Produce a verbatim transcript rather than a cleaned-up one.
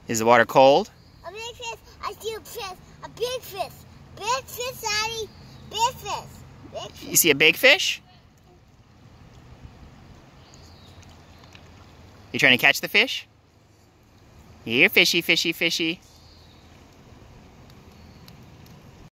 Is the water cold? A big fish. I see a fish. A big fish. Big fish, Daddy. Big fish. Big fish. You see a big fish? You trying to catch the fish? Here, fishy, fishy, fishy.